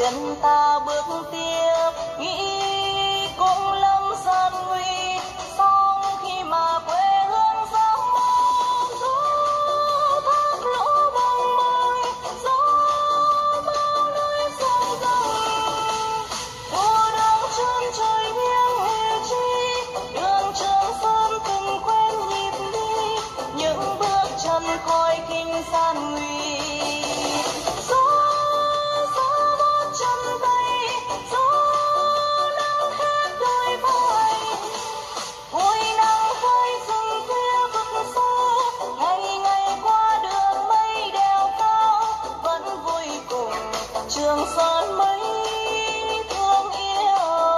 chân ta bước tiếp, nghĩ cũng lắm gian nguy, song khi mà quê hương gió gió thác lũ bồng bềnh, gió bao nơi sông rồng, mùa đông chân trời nghiêng hè chi, đường Trường Sơn từng quen nhịp đi, những bước chân coi kinh gian nguy. Trường Sơn mấy thương yêu.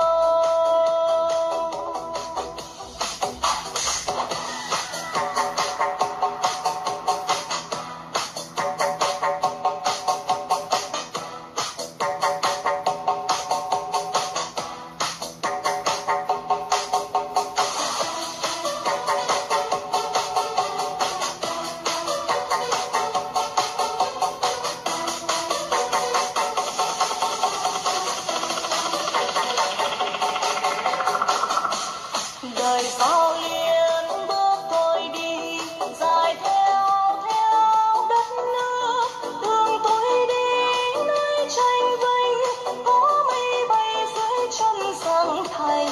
Đời sao liên bước tôi đi, dài theo đất nước, đường tôi đi nơi tranh vinh, có mây bay dưới chân giang thành.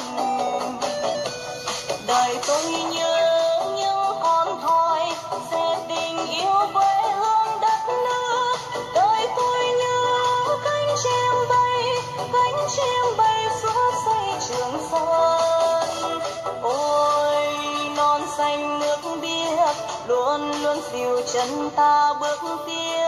Đời tôi nhớ những con thoi sẽ tình yêu quê hương đất nước, đời tôi nhớ cánh chim bay suốt dãy Trường Sơn. Ôi non xanh nước biếc luôn luôn dìu chân ta bước tiếp.